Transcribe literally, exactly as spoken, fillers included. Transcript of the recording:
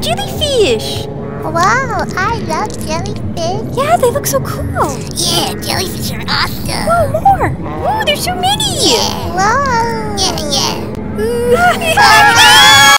jellyfish. Wow, I love jellyfish. Yeah, they look so cool. Yeah, jellyfish are awesome. Whoa, more. Whoa, there's so many. Yeah. Wow.